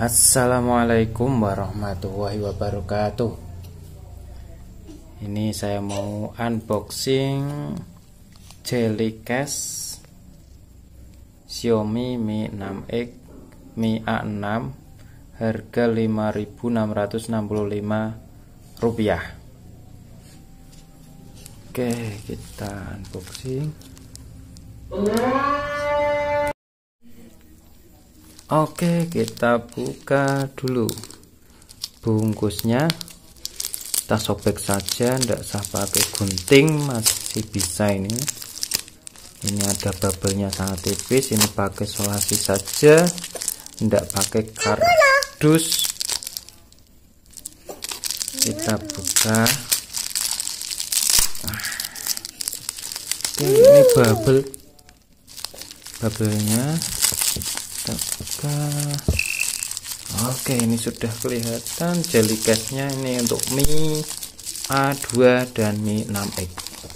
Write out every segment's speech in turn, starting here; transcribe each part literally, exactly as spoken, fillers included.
Assalamualaikum warahmatullahi wabarakatuh. Ini saya mau unboxing Jellycase Xiaomi Mi enam X Mi A enam harga lima ribu enam ratus enam puluh lima rupiah. Oke, kita unboxing. Oke, kita buka dulu bungkusnya. Kita sobek saja, tidak usah pakai gunting, masih bisa ini. Ini ada bubble-nya sangat tipis. Ini pakai solasi saja, tidak pakai kardus. Kita buka. Oke, ini bubble, bubble-nya. Kita buka. Oke, ini sudah kelihatan Jellycase-nya. Ini untuk Mi A dua dan Mi enam X.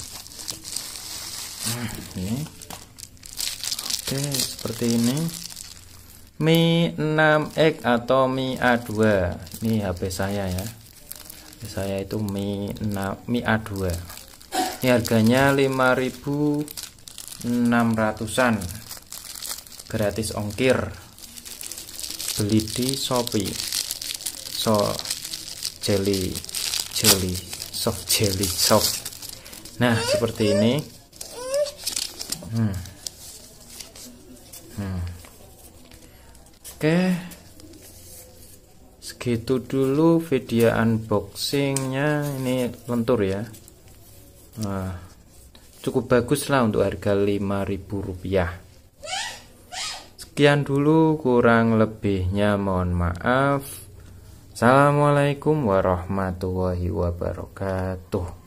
Nah, ini. Oke, seperti ini. Mi enam X atau Mi A dua. Ini H P saya ya. H P saya itu Mi enam, Mi A dua. Ini harganya lima ribu enam ratusan. Gratis ongkir. Beli di Shopee. So jelly jelly soft jelly soft. Nah, seperti ini. Hmm. Hmm. Oke, segitu dulu video unboxingnya. Ini lentur ya. Nah, cukup bagus lah untuk harga lima ribu rupiah. Sekian dulu, kurang lebihnya mohon maaf. Assalamualaikum warahmatullahi wabarakatuh.